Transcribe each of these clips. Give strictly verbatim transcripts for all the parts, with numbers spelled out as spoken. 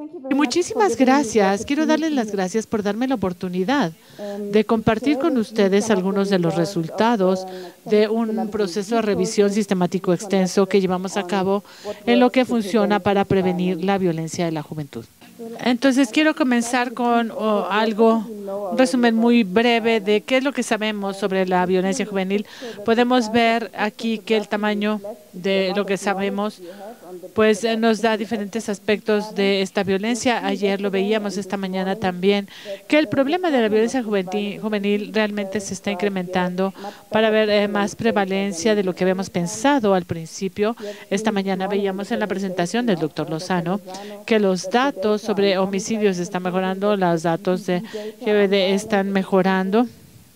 Y muchísimas gracias. Quiero darles las gracias por darme la oportunidad de compartir con ustedes algunos de los resultados de un proceso de revisión sistemático extenso que llevamos a cabo en lo que funciona para prevenir la violencia de la juventud. Entonces, quiero comenzar con oh, algo, un resumen muy breve de qué es lo que sabemos sobre la violencia juvenil. Podemos ver aquí que el tamaño de lo que sabemos pues eh, nos da diferentes aspectos de esta violencia. Ayer lo veíamos, esta mañana también, que el problema de la violencia juvenil, juvenil realmente se está incrementando para ver eh, más prevalencia de lo que habíamos pensado al principio. Esta mañana veíamos en la presentación del doctor Lozano que los datos sobre homicidios están mejorando, los datos de G B D están mejorando.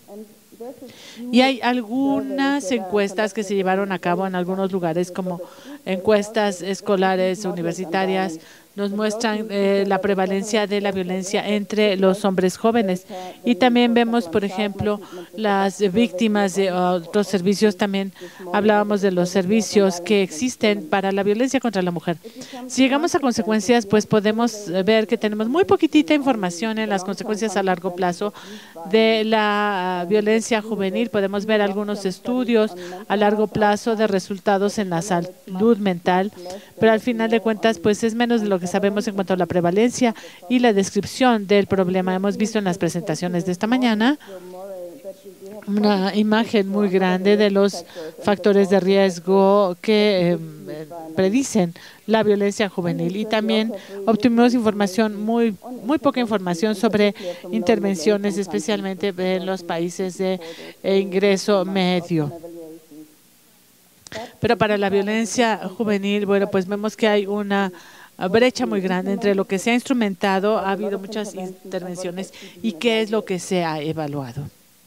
Y hay algunas encuestas que se llevaron a cabo en algunos lugares, como encuestas escolares, universitarias, nos muestran eh, la prevalencia de la violencia entre los hombres jóvenes. Y también vemos, por ejemplo, las víctimas de otros servicios. También hablábamos de los servicios que existen para la violencia contra la mujer. Si llegamos a consecuencias, pues podemos ver que tenemos muy poquitita información en las consecuencias a largo plazo de la violencia juvenil. Podemos ver algunos estudios a largo plazo de resultados en la salud mental, pero al final de cuentas, pues es menos de lo que sabemos en cuanto a la prevalencia y la descripción del problema. Hemos visto en las presentaciones de esta mañana una imagen muy grande de los factores de riesgo que eh, predicen la violencia juvenil, y también obtuvimos información, muy, muy poca información sobre intervenciones, especialmente en los países de ingreso medio. Pero para la violencia juvenil, bueno, pues vemos que hay una brecha muy grande entre lo que se ha instrumentado, ha habido muchas intervenciones, y qué es lo que se ha evaluado.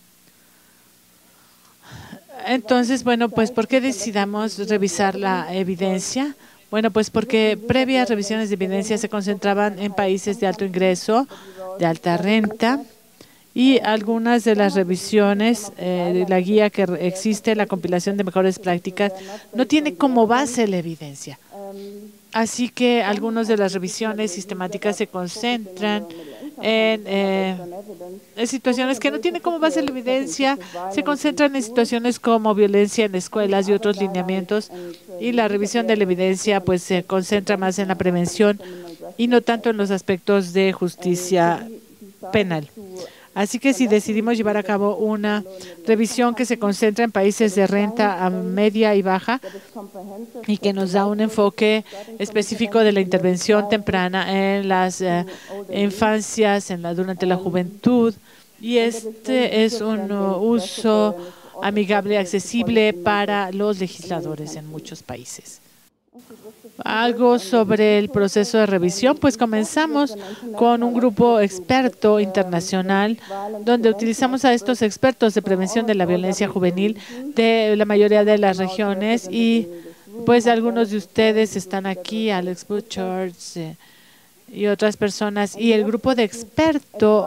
Entonces, bueno, pues ¿por qué decidamos revisar la evidencia? Bueno, pues porque previas revisiones de evidencia se concentraban en países de alto ingreso, de alta renta, y algunas de las revisiones eh, de la guía que existe, la compilación de mejores prácticas, no tiene como base la evidencia. Así que algunas de las revisiones sistemáticas se concentran en, eh, en situaciones que no tienen como base la evidencia, se concentran en situaciones como violencia en escuelas y otros lineamientos, y la revisión de la evidencia pues se concentra más en la prevención y no tanto en los aspectos de justicia penal. Así que si decidimos llevar a cabo una revisión que se concentra en países de renta media y baja y que nos da un enfoque específico de la intervención temprana en las eh, infancias, en la, durante la juventud, y este es un uh, uso amigable y accesible para los legisladores en muchos países. Algo sobre el proceso de revisión, pues comenzamos con un grupo experto internacional donde utilizamos a estos expertos de prevención de la violencia juvenil de la mayoría de las regiones, y pues algunos de ustedes están aquí, Alex Butchers eh, y otras personas, y el grupo de experto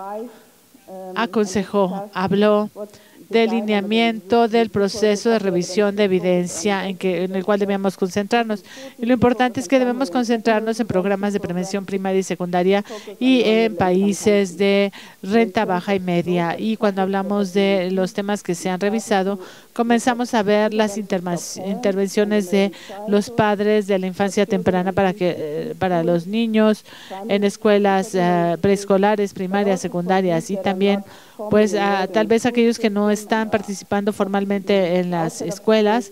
aconsejó, habló del lineamiento del proceso de revisión de evidencia en, que, en el cual debemos concentrarnos. Y lo importante es que debemos concentrarnos en programas de prevención primaria y secundaria y en países de renta baja y media. Y cuando hablamos de los temas que se han revisado, comenzamos a ver las intervenciones de los padres de la infancia temprana para, que, para los niños en escuelas uh, preescolares, primarias, secundarias, y también pues uh, tal vez aquellos que no están participando formalmente en las escuelas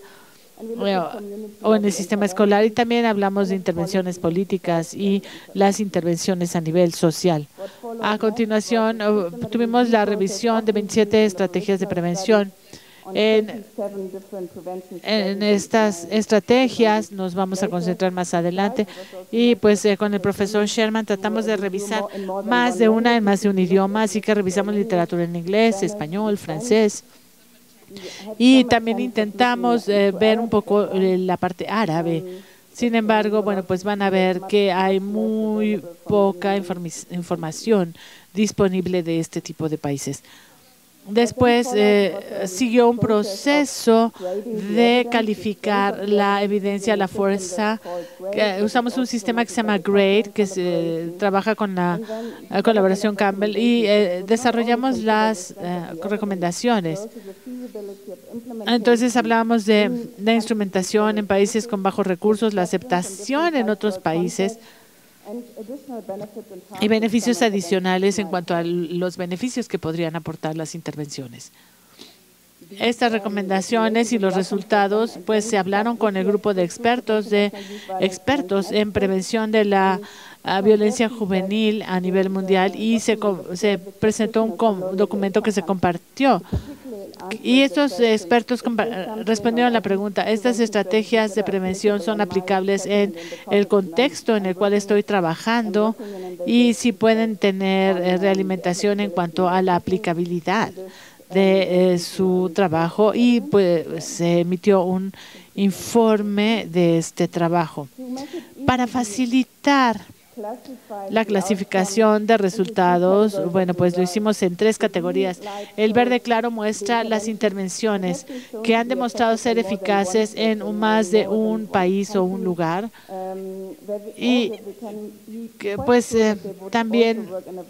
o en el sistema escolar, y también hablamos de intervenciones políticas y las intervenciones a nivel social. A continuación, uh, tuvimos la revisión de veintisiete estrategias de prevención. En, en estas estrategias nos vamos a concentrar más adelante, y pues eh, con el profesor Sherman tratamos de revisar más de una en más de un idioma, así que revisamos literatura en inglés, español, francés, y también intentamos eh, ver un poco eh, la parte árabe. Sin embargo, bueno, pues van a ver que hay muy poca inform- información disponible de este tipo de países. Después eh, siguió un proceso de calificar la evidencia, la fuerza. Eh, usamos un sistema que se llama GRADE, que se trabaja con la eh, colaboración Campbell, y eh, desarrollamos las eh, recomendaciones. Entonces hablábamos de, de instrumentación en países con bajos recursos, la aceptación en otros países, y beneficios adicionales en cuanto a los beneficios que podrían aportar las intervenciones. Estas recomendaciones y los resultados pues se hablaron con el grupo de expertos de expertos en prevención de la uh, violencia juvenil a nivel mundial, y se, se presentó un documento que se compartió. Y estos expertos respondieron a la pregunta: ¿estas estrategias de prevención son aplicables en el contexto en el cual estoy trabajando? Y si pueden tener eh, realimentación en cuanto a la aplicabilidad de eh, su trabajo. Y pues se emitió un informe de este trabajo. Para facilitar la clasificación de resultados, bueno, pues lo hicimos en tres categorías. El verde claro muestra las intervenciones que han demostrado ser eficaces en más de un país o un lugar, y que pues eh, también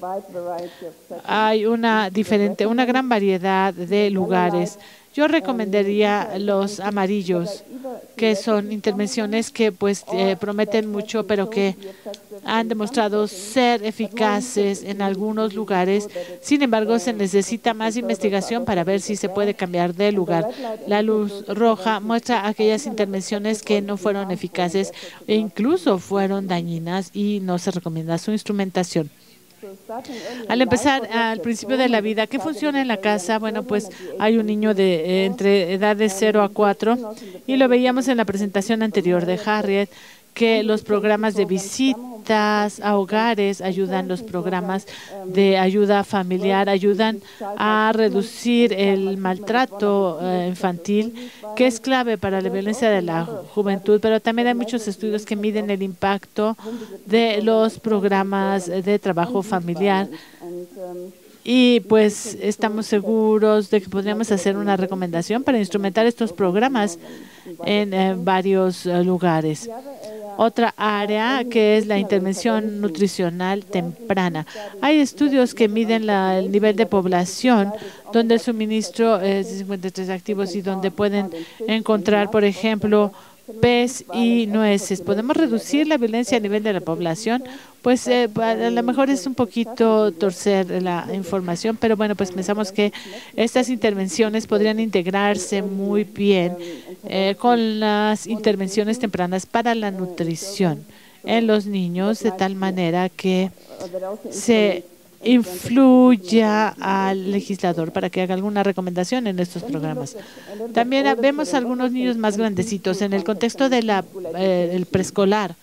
hay una diferente, una gran variedad de lugares. Yo recomendaría los amarillos, que son intervenciones que pues eh, prometen mucho, pero que han demostrado ser eficaces en algunos lugares. Sin embargo, se necesita más investigación para ver si se puede cambiar de lugar. La luz roja muestra aquellas intervenciones que no fueron eficaces e incluso fueron dañinas, y no se recomienda su instrumentación. Al empezar al principio de la vida, ¿qué funciona en la casa? Bueno, pues hay un niño de eh, entre edades cero a cuatro, y lo veíamos en la presentación anterior de Harriet, que los programas de visitas a hogares ayudan, los programas de ayuda familiar ayudan a reducir el maltrato eh, infantil, que es clave para la violencia de la juventud, pero también hay muchos estudios que miden el impacto de los programas de trabajo familiar. Y pues estamos seguros de que podríamos hacer una recomendación para instrumentar estos programas en eh, varios eh, lugares. Otra área que es la intervención nutricional temprana. Hay estudios que miden la, el nivel de población donde el suministro es de cincuenta y tres activos y donde pueden encontrar, por ejemplo, pez y nueces. ¿Podemos reducir la violencia a nivel de la población? Pues eh, a lo mejor es un poquito torcer la información, pero bueno, pues pensamos que estas intervenciones podrían integrarse muy bien eh, con las intervenciones tempranas para la nutrición en los niños, de tal manera que se influya al legislador para que haga alguna recomendación en estos programas. También vemos algunos niños más grandecitos en el contexto de la eh, el preescolar.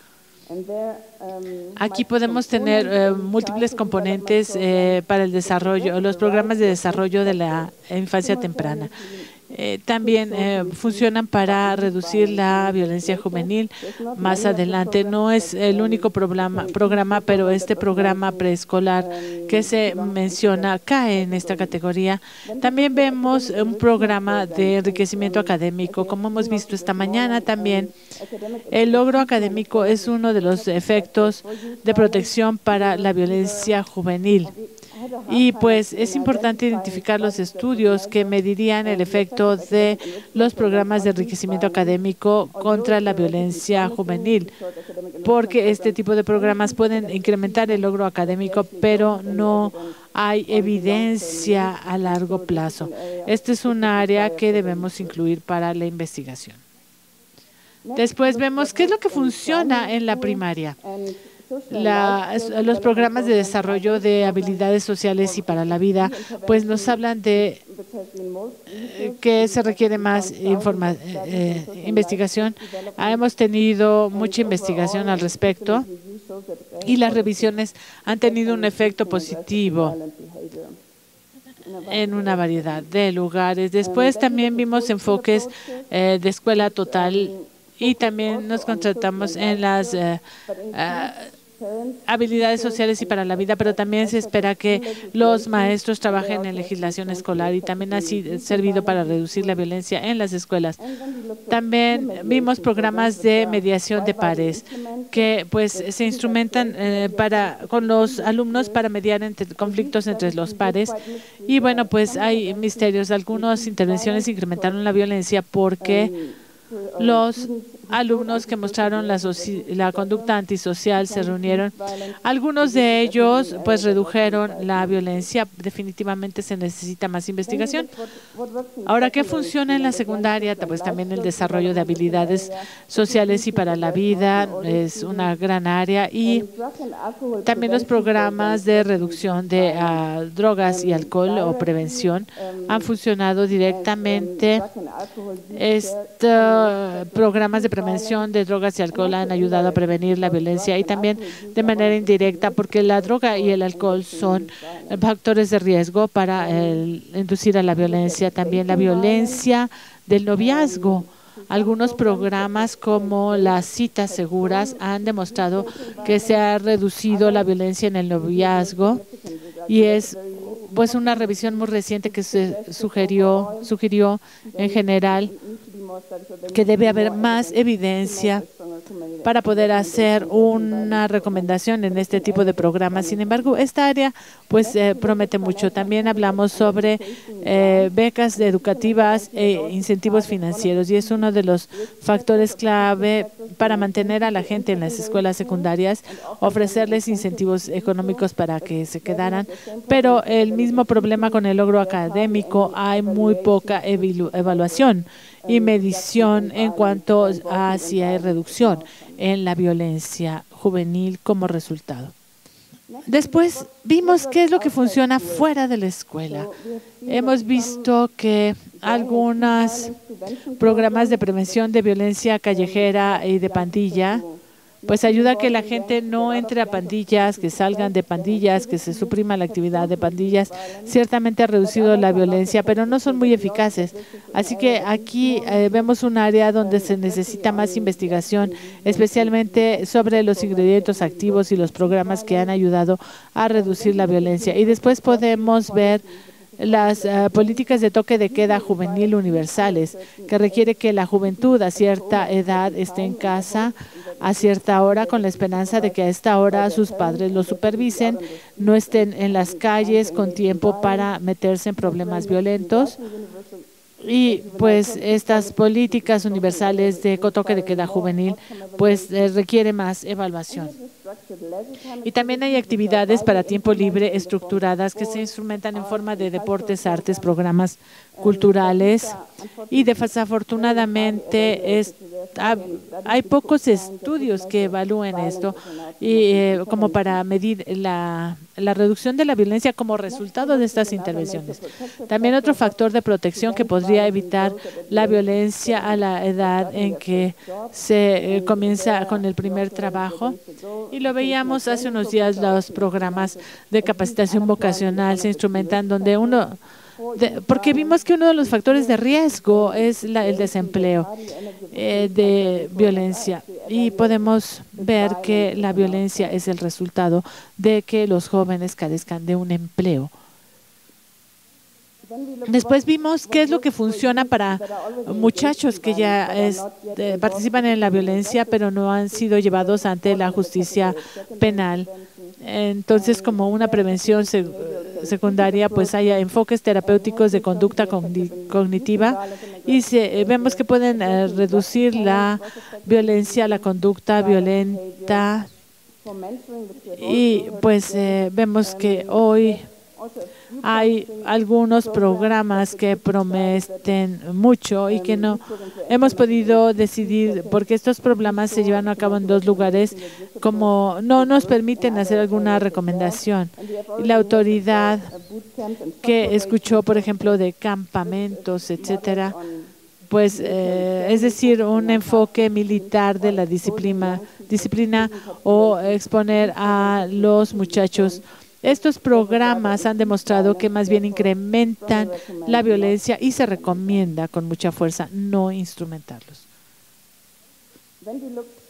Aquí podemos tener eh, múltiples componentes eh, para el desarrollo, los programas de desarrollo de la infancia temprana. Eh, también eh, funcionan para reducir la violencia juvenil más adelante. No es el único programa, programa, pero este programa preescolar que se menciona cae en esta categoría. También vemos un programa de enriquecimiento académico. Como hemos visto esta mañana también, el logro académico es uno de los efectos de protección para la violencia juvenil. Y pues es importante identificar los estudios que medirían el efecto de los programas de enriquecimiento académico contra la violencia juvenil, porque este tipo de programas pueden incrementar el logro académico, pero no hay evidencia a largo plazo. Este es un área que debemos incluir para la investigación. Después vemos qué es lo que funciona en la primaria. La, los programas de desarrollo de habilidades sociales y para la vida, pues nos hablan de eh, que se requiere más informa, eh, investigación. Ah, hemos tenido mucha investigación al respecto y las revisiones han tenido un efecto positivo en una variedad de lugares. Después también vimos enfoques eh, de escuela total, y también nos contratamos en las uh, uh, habilidades sociales y para la vida, pero también se espera que los maestros trabajen en legislación escolar y también ha servido para reducir la violencia en las escuelas. También vimos programas de mediación de pares que pues se instrumentan eh, para con los alumnos para mediar entre conflictos entre los pares y bueno, pues hay misterios. Algunas intervenciones incrementaron la violencia porque los alumnos que mostraron la, la conducta antisocial se reunieron. Algunos de ellos pues redujeron la violencia. Definitivamente se necesita más investigación. Ahora, ¿qué funciona en la secundaria? Pues también el desarrollo de habilidades sociales y para la vida es una gran área y también los programas de reducción de uh, drogas y alcohol o prevención han funcionado directamente. Estos programas de prevención de drogas y alcohol han ayudado a prevenir la violencia y también de manera indirecta porque la droga y el alcohol son factores de riesgo para el, inducir a la violencia. También la violencia del noviazgo. Algunos programas como las citas seguras han demostrado que se ha reducido la violencia en el noviazgo y es pues una revisión muy reciente que se sugirió, sugirió en general que debe haber más evidencia para poder hacer una recomendación en este tipo de programas. Sin embargo, esta área pues eh, promete mucho. También hablamos sobre eh, becas educativas e incentivos financieros y es uno de los factores clave para mantener a la gente en las escuelas secundarias, ofrecerles incentivos económicos para que se quedaran, pero el mismo problema con el logro académico, hay muy poca evaluación y medición en cuanto a si hay reducción en la violencia juvenil como resultado. Después vimos qué es lo que funciona fuera de la escuela. Hemos visto que algunos programas de prevención de violencia callejera y de pandilla pues ayuda a que la gente no entre a pandillas, que salgan de pandillas, que se suprima la actividad de pandillas. Ciertamente ha reducido la violencia, pero no son muy eficaces. Así que aquí eh, vemos un área donde se necesita más investigación, especialmente sobre los ingredientes activos y los programas que han ayudado a reducir la violencia. Y después podemos ver las uh, políticas de toque de queda juvenil universales, que requiere que la juventud a cierta edad esté en casa a cierta hora con la esperanza de que a esta hora sus padres lo supervisen, no estén en las calles con tiempo para meterse en problemas violentos. Y pues estas políticas universales de toque de queda juvenil pues eh, requiere más evaluación. Y también hay actividades para tiempo libre estructuradas que se instrumentan en forma de deportes, artes, programas culturales y desafortunadamente es, hay pocos estudios que evalúen esto y eh, como para medir la, la reducción de la violencia como resultado de estas intervenciones. También otro factor de protección que podría evitar la violencia a la edad en que se eh, comienza con el primer trabajo. Y lo veíamos hace unos días, los programas de capacitación vocacional se instrumentan donde uno, de, porque vimos que uno de los factores de riesgo es la, el desempleo eh, de violencia y podemos ver que la violencia es el resultado de que los jóvenes carezcan de un empleo. Después vimos qué es lo que funciona para muchachos que ya es, eh, participan en la violencia, pero no han sido llevados ante la justicia penal. Entonces, como una prevención sec secundaria, pues hay enfoques terapéuticos de conducta cogn cognitiva y se, eh, vemos que pueden eh, reducir la violencia, la conducta violenta. Y pues eh, vemos que hoy hay algunos programas que prometen mucho y que no hemos podido decidir porque estos programas se llevan a cabo en dos lugares, como no nos permiten hacer alguna recomendación. Y la autoridad que escuchó, por ejemplo, de campamentos, etcétera, pues eh, es decir, un enfoque militar de la disciplina, disciplina o exponer a los muchachos. Estos programas han demostrado que más bien incrementan la violencia y se recomienda con mucha fuerza no instrumentarlos.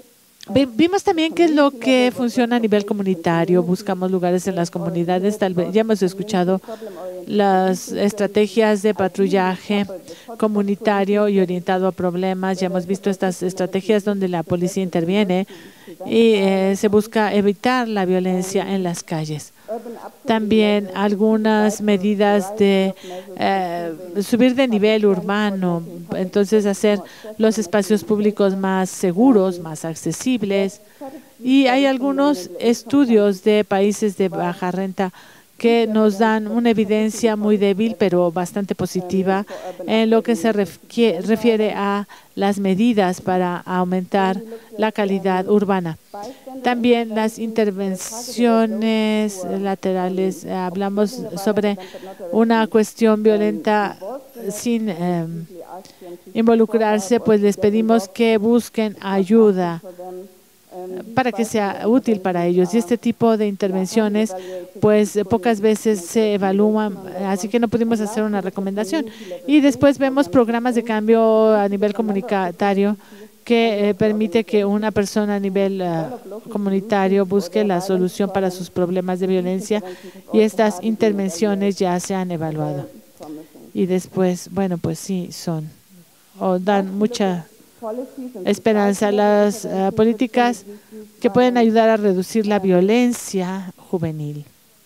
Vimos también qué es lo que funciona a nivel comunitario. Buscamos lugares en las comunidades. Tal vez ya hemos escuchado las estrategias de patrullaje comunitario y orientado a problemas. Ya hemos visto estas estrategias donde la policía interviene y eh, se busca evitar la violencia en las calles. También algunas medidas de eh, subir de nivel urbano, entonces hacer los espacios públicos más seguros, más accesibles. Y hay algunos estudios de países de baja renta que nos dan una evidencia muy débil, pero bastante positiva en lo que se refiere a las medidas para aumentar la calidad urbana. También las intervenciones laterales. Hablamos sobre una cuestión violenta sin eh, involucrarse, pues les pedimos que busquen ayuda para que sea útil para ellos. Y este tipo de intervenciones, pues pocas veces se evalúan, así que no pudimos hacer una recomendación. Y después vemos programas de cambio a nivel comunitario que eh, permite que una persona a nivel uh, comunitario busque la solución para sus problemas de violencia, y estas intervenciones ya se han evaluado. Y después, bueno, pues sí, son o dan mucha esperanza. Las uh, políticas que pueden ayudar a reducir la violencia juvenil.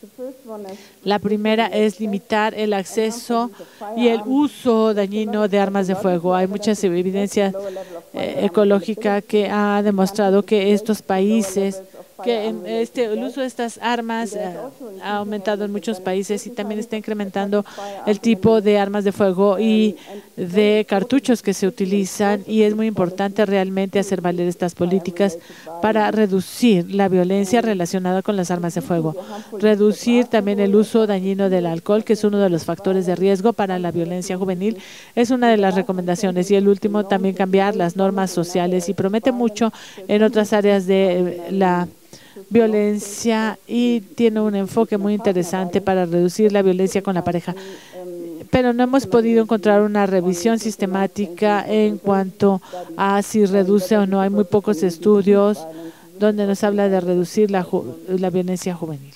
La primera es limitar el acceso y el uso dañino de armas de fuego. Hay mucha evidencia eh, ecológica que ha demostrado que estos países, que en este, el uso de estas armas eh, ha aumentado en muchos países, y también está incrementando el tipo de armas de fuego y de cartuchos que se utilizan, y es muy importante realmente hacer valer estas políticas para reducir la violencia relacionada con las armas de fuego. Reducir también el uso dañino del alcohol, que es uno de los factores de riesgo para la violencia juvenil, es una de las recomendaciones. Y el último, también cambiar las normas sociales, y promete mucho en otras áreas de la violencia y tiene un enfoque muy interesante para reducir la violencia con la pareja. Pero no hemos podido encontrar una revisión sistemática en cuanto a si reduce o no. Hay muy pocos estudios donde nos habla de reducir la, la violencia juvenil.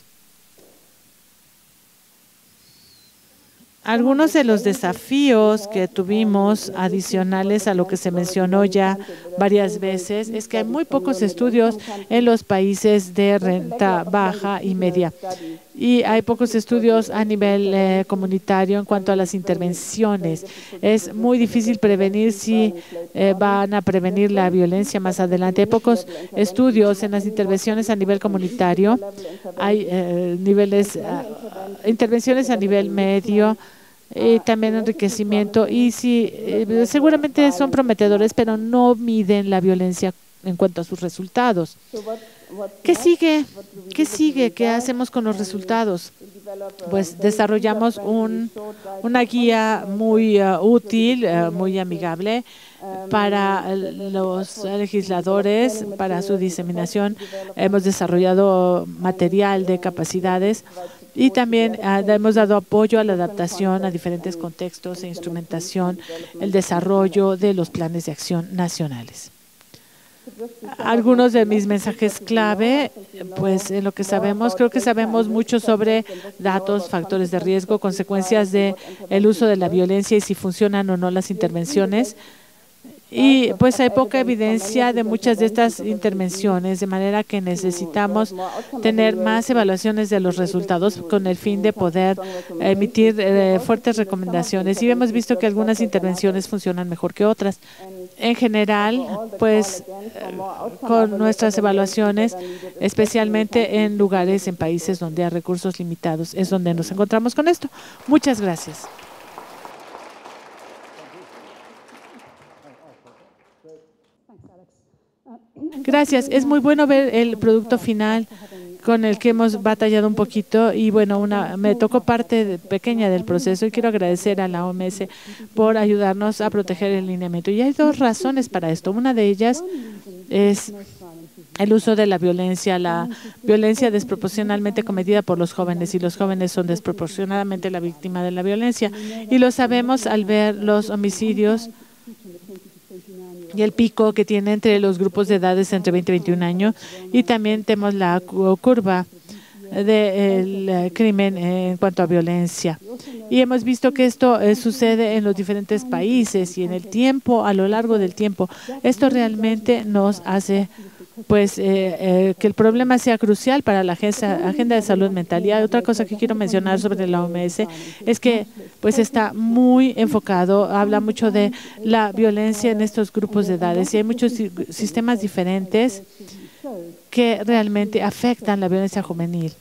Algunos de los desafíos que tuvimos, adicionales a lo que se mencionó ya varias veces, es que hay muy pocos estudios en los países de renta baja y media. Y hay pocos estudios a nivel eh, comunitario en cuanto a las intervenciones. Es muy difícil prevenir si eh, van a prevenir la violencia más adelante. Hay pocos estudios en las intervenciones a nivel comunitario. Hay eh, niveles, uh, intervenciones a nivel medio, y también enriquecimiento, y sí, eh, seguramente son prometedores, pero no miden la violencia en cuanto a sus resultados. ¿Qué sigue? ¿Qué sigue? ¿Qué hacemos con los resultados? Pues desarrollamos un, una guía muy uh, útil, uh, muy amigable para los legisladores, para su diseminación. Hemos desarrollado material de capacidades y también uh, hemos dado apoyo a la adaptación a diferentes contextos e instrumentación, el desarrollo de los planes de acción nacionales. Algunos de mis mensajes clave, pues en lo que sabemos, creo que sabemos mucho sobre datos, factores de riesgo, consecuencias del uso de la violencia y si funcionan o no las intervenciones. Y pues hay poca evidencia de muchas de estas intervenciones, de manera que necesitamos tener más evaluaciones de los resultados con el fin de poder emitir eh, fuertes recomendaciones. Y hemos visto que algunas intervenciones funcionan mejor que otras. En general, pues con nuestras evaluaciones, especialmente en lugares, en países donde hay recursos limitados, es donde nos encontramos con esto. Muchas gracias. Gracias. Es muy bueno ver el producto final con el que hemos batallado un poquito y bueno, una, me tocó parte de, pequeña del proceso y quiero agradecer a la O M S por ayudarnos a proteger el lineamiento. Y hay dos razones para esto. Una de ellas es el uso de la violencia, la violencia desproporcionalmente cometida por los jóvenes, y los jóvenes son desproporcionadamente la víctima de la violencia. Y lo sabemos al ver los homicidios y el pico que tiene entre los grupos de edades entre veinte y veintiún años. Y también tenemos la curva del crimen en cuanto a violencia. Y hemos visto que esto eh, sucede en los diferentes países y en el tiempo, a lo largo del tiempo. Esto realmente nos hace pues eh, eh, que el problema sea crucial para la agenda, agenda de salud mental. Y hay otra cosa que quiero mencionar sobre la O M S es que pues está muy enfocado, habla mucho de la violencia en estos grupos de edades y hay muchos sistemas diferentes que realmente afectan la violencia juvenil.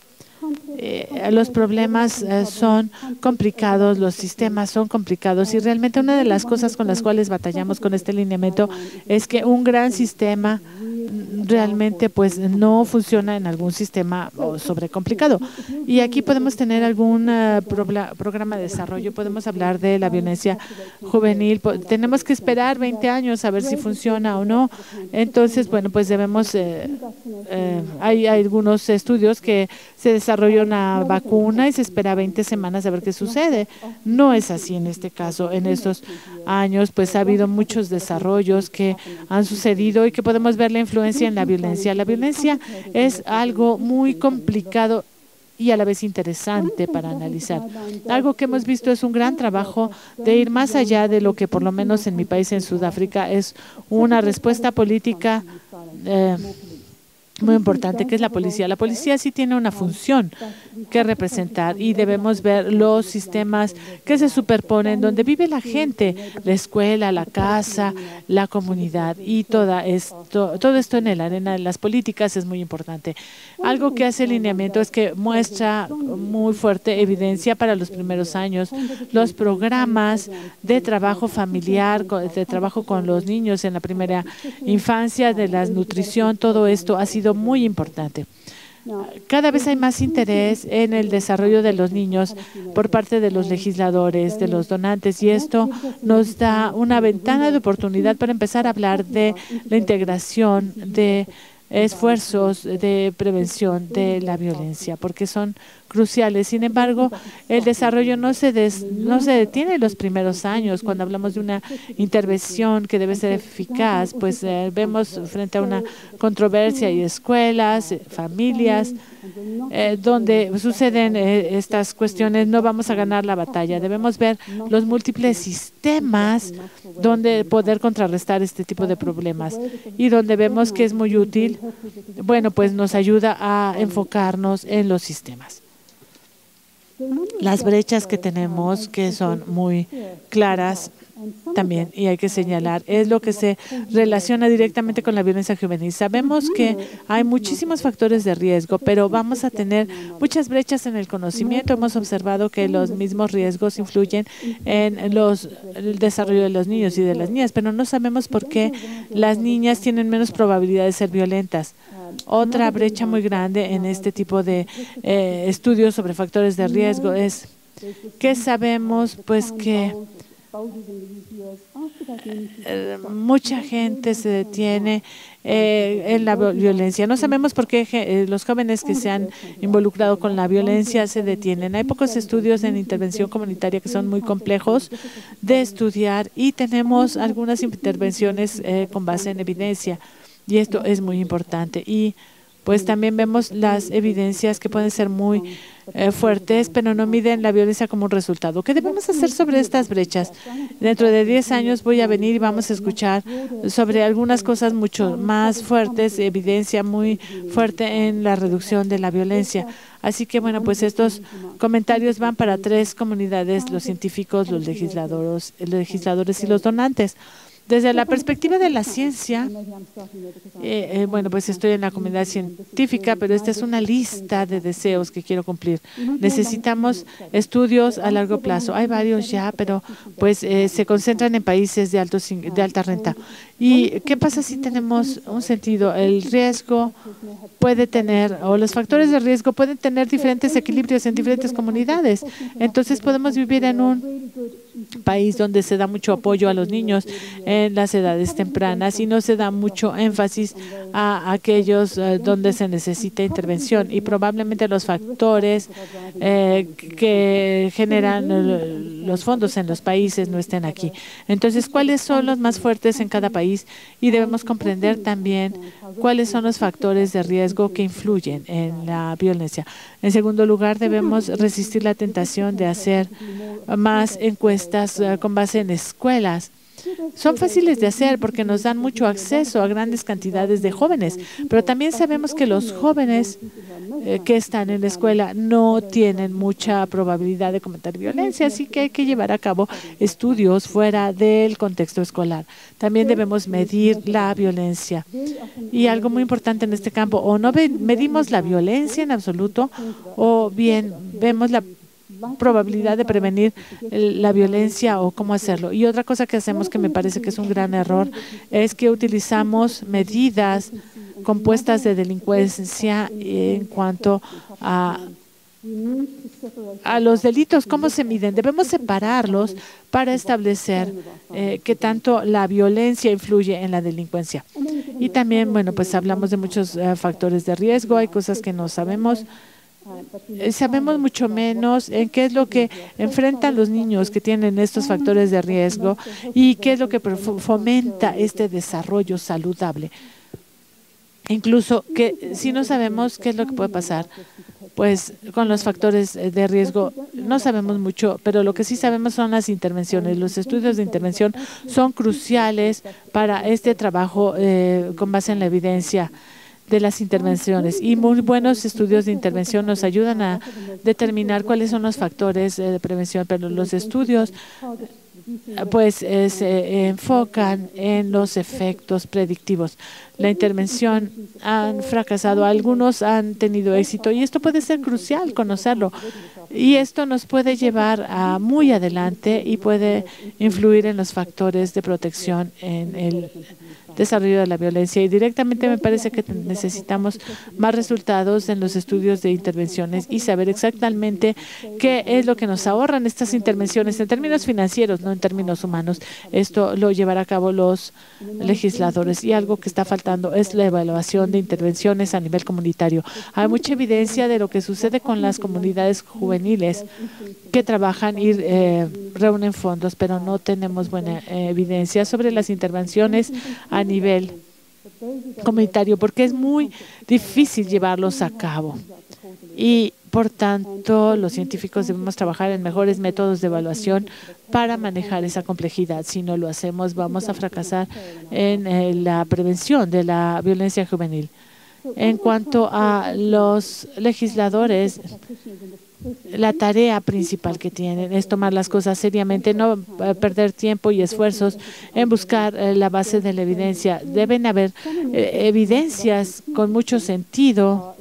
Eh, los problemas eh, son complicados, los sistemas son complicados y realmente una de las cosas con las cuales batallamos con este lineamiento es que un gran sistema realmente pues no funciona en algún sistema sobrecomplicado. Y aquí podemos tener algún uh, pro programa de desarrollo, podemos hablar de la violencia juvenil, tenemos que esperar veinte años a ver si funciona o no. Entonces, bueno, pues debemos, eh, eh, hay, hay algunos estudios que se desarrolla una vacuna y se espera veinte semanas a ver qué sucede. No es así en este caso. En estos años pues ha habido muchos desarrollos que han sucedido y que podemos ver la influencia en la violencia. La violencia es algo muy complicado y a la vez interesante para analizar. Algo que hemos visto es un gran trabajo de ir más allá de lo que por lo menos en mi país, en Sudáfrica, es una respuesta política eh, muy importante, que es la policía. La policía sí tiene una función que representar y debemos ver los sistemas que se superponen donde vive la gente, la escuela, la casa, la comunidad y toda esto, todo esto en la arena de las políticas es muy importante. Algo que hace el lineamiento es que muestra muy fuerte evidencia para los primeros años. Los programas de trabajo familiar, de trabajo con los niños en la primera infancia, de la nutrición, todo esto ha sido muy importante. Cada vez hay más interés en el desarrollo de los niños por parte de los legisladores, de los donantes, y esto nos da una ventana de oportunidad para empezar a hablar de la integración de esfuerzos de prevención de la violencia, porque son cruciales. Sin embargo, el desarrollo no se, des, no se detiene en los primeros años. Cuando hablamos de una intervención que debe ser eficaz, pues eh, vemos frente a una controversia y escuelas, eh, familias, eh, donde suceden eh, estas cuestiones, no vamos a ganar la batalla. Debemos ver los múltiples sistemas donde poder contrarrestar este tipo de problemas y donde vemos que es muy útil, bueno, pues nos ayuda a enfocarnos en los sistemas. Las brechas que tenemos, que son muy claras también, y hay que señalar, es lo que se relaciona directamente con la violencia juvenil. Sabemos que hay muchísimos factores de riesgo, pero vamos a tener muchas brechas en el conocimiento. Hemos observado que los mismos riesgos influyen en los, el desarrollo de los niños y de las niñas, pero no sabemos por qué las niñas tienen menos probabilidad de ser violentas. Otra brecha muy grande en este tipo de eh, estudios sobre factores de riesgo es que sabemos pues que eh, mucha gente se detiene eh, en la violencia. No sabemos por qué eh, los jóvenes que se han involucrado con la violencia se detienen. Hay pocos estudios en intervención comunitaria que son muy complejos de estudiar y tenemos algunas intervenciones eh, con base en evidencia. Y esto es muy importante. Y pues también vemos las evidencias que pueden ser muy eh, fuertes, pero no miden la violencia como un resultado. ¿Qué debemos hacer sobre estas brechas? Dentro de diez años voy a venir y vamos a escuchar sobre algunas cosas mucho más fuertes, evidencia muy fuerte en la reducción de la violencia. Así que, bueno, pues estos comentarios van para tres comunidades, los científicos, los legisladores, los legisladores y los donantes. Desde la perspectiva de la ciencia, eh, eh, bueno, pues estoy en la comunidad científica, pero esta es una lista de deseos que quiero cumplir. Necesitamos estudios a largo plazo. Hay varios ya, pero pues eh, se concentran en países de, altos, de alta renta. ¿Y qué pasa si tenemos un sentido? El riesgo puede tener, o los factores de riesgo pueden tener diferentes equilibrios en diferentes comunidades. Entonces podemos vivir en un país donde se da mucho apoyo a los niños en las edades tempranas y no se da mucho énfasis a aquellos uh, donde se necesita intervención, y probablemente los factores eh, que generan los fondos en los países no estén aquí. Entonces, ¿cuáles son los más fuertes en cada país? país y debemos comprender también cuáles son los factores de riesgo que influyen en la violencia. En segundo lugar, debemos resistir la tentación de hacer más encuestas uh, con base en escuelas. Son fáciles de hacer porque nos dan mucho acceso a grandes cantidades de jóvenes, pero también sabemos que los jóvenes eh, que están en la escuela no tienen mucha probabilidad de cometer violencia, así que hay que llevar a cabo estudios fuera del contexto escolar. También debemos medir la violencia. Y algo muy importante en este campo, o no medimos la violencia en absoluto, o bien vemos la probabilidad de prevenir la violencia o cómo hacerlo. Y otra cosa que hacemos que me parece que es un gran error es que utilizamos medidas compuestas de delincuencia en cuanto a, a los delitos. ¿Cómo se miden? Debemos separarlos para establecer eh, qué tanto la violencia influye en la delincuencia. Y también, bueno, pues hablamos de muchos uh, factores de riesgo. Hay cosas que no sabemos. Sabemos mucho menos en qué es lo que enfrentan los niños que tienen estos factores de riesgo y qué es lo que fomenta este desarrollo saludable. Incluso que si no sabemos qué es lo que puede pasar, pues con los factores de riesgo no sabemos mucho, pero lo que sí sabemos son las intervenciones. Los estudios de intervención son cruciales para este trabajo eh, con base en la evidencia de las intervenciones, y muy buenos estudios de intervención nos ayudan a determinar cuáles son los factores de prevención, pero los estudios pues eh, se enfocan en los efectos predictivos. La intervención han fracasado, algunos han tenido éxito y esto puede ser crucial conocerlo. Y esto nos puede llevar a muy adelante y puede influir en los factores de protección en el desarrollo de la violencia. Y directamente me parece que necesitamos más resultados en los estudios de intervenciones y saber exactamente qué es lo que nos ahorran estas intervenciones en términos financieros, no en términos humanos. Esto lo llevará a cabo los legisladores. Y algo que está faltando es la evaluación de intervenciones a nivel comunitario. Hay mucha evidencia de lo que sucede con las comunidades juveniles que trabajan y eh, reúnen fondos, pero no tenemos buena eh, evidencia sobre las intervenciones a nivel comunitario, porque es muy difícil llevarlos a cabo. Y, por tanto, los científicos debemos trabajar en mejores métodos de evaluación para manejar esa complejidad. Si no lo hacemos, vamos a fracasar en eh, la prevención de la violencia juvenil. En cuanto a los legisladores, la tarea principal que tienen es tomar las cosas seriamente, no perder tiempo y esfuerzos en buscar eh, la base de la evidencia. Deben haber eh, evidencias con mucho sentido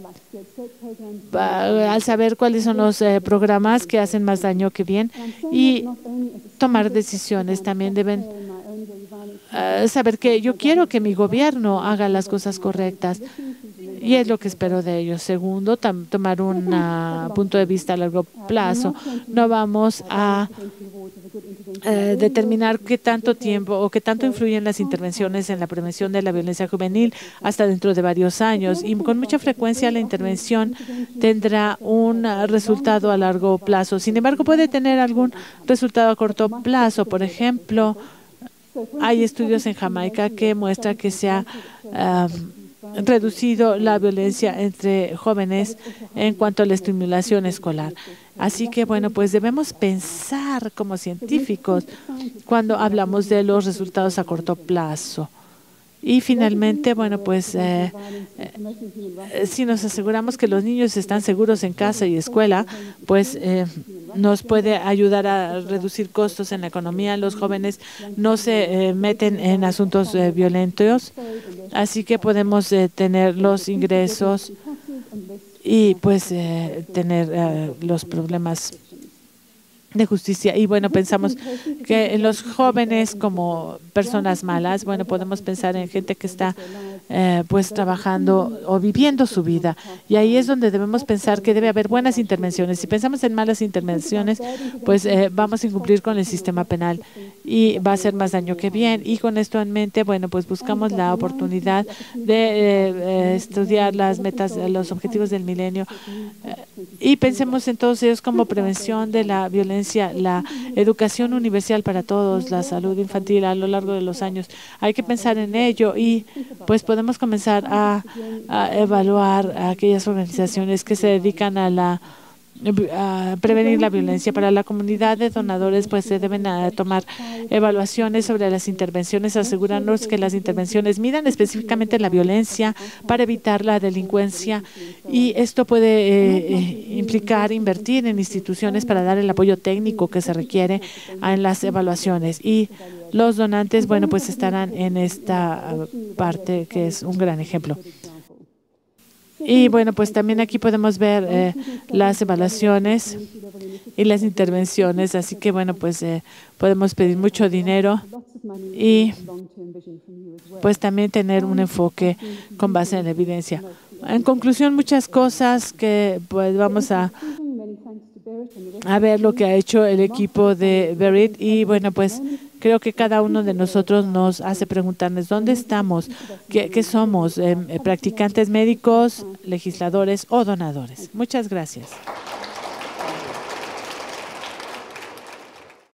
al saber cuáles son los eh, programas que hacen más daño que bien y tomar decisiones. También deben uh, saber que yo quiero que mi gobierno haga las cosas correctas y es lo que espero de ellos. Segundo, tomar un uh, punto de vista a largo plazo. No vamos a eh, determinar qué tanto tiempo o qué tanto influyen las intervenciones en la prevención de la violencia juvenil hasta dentro de varios años. Y con mucha frecuencia la intervención tendrá un resultado a largo plazo. Sin embargo, puede tener algún resultado a corto plazo. Por ejemplo, hay estudios en Jamaica que muestran que se ha um, reducido la violencia entre jóvenes en cuanto a la estimulación escolar. Así que, bueno, pues debemos pensar como científicos cuando hablamos de los resultados a corto plazo. Y finalmente, bueno, pues eh, eh, si nos aseguramos que los niños están seguros en casa y escuela, pues eh, nos puede ayudar a reducir costos en la economía. Los jóvenes no se eh, meten en asuntos eh, violentos, así que podemos eh, tener los ingresos y pues eh, tener eh, los problemas de justicia. Y bueno, pensamos que en los jóvenes como personas malas, bueno, podemos pensar en gente que está eh, pues trabajando o viviendo su vida. Y ahí es donde debemos pensar que debe haber buenas intervenciones. Si pensamos en malas intervenciones, pues eh, vamos a incumplir con el sistema penal y va a hacer más daño que bien. Y con esto en mente, bueno, pues buscamos la oportunidad de eh, eh, estudiar las metas, los objetivos del milenio eh, y pensemos en todos ellos como prevención de la violencia, la educación universal para todos, la salud infantil a lo largo de los años. Hay que pensar en ello y pues podemos comenzar a, a evaluar a aquellas organizaciones que se dedican a la a prevenir la violencia. Para la comunidad de donadores, pues se deben a, tomar evaluaciones sobre las intervenciones, asegurarnos que las intervenciones midan específicamente la violencia para evitar la delincuencia, y esto puede eh, implicar invertir en instituciones para dar el apoyo técnico que se requiere en las evaluaciones. Y los donantes, bueno, pues estarán en esta parte que es un gran ejemplo. Y bueno, pues también aquí podemos ver eh, las evaluaciones y las intervenciones. Así que bueno, pues eh, podemos pedir mucho dinero y pues también tener un enfoque con base en la evidencia. En conclusión, muchas cosas que pues vamos a a ver lo que ha hecho el equipo de Berit, y bueno, pues creo que cada uno de nosotros nos hace preguntarnos dónde estamos, qué, qué somos, eh, practicantes médicos, legisladores o donadores. Muchas gracias.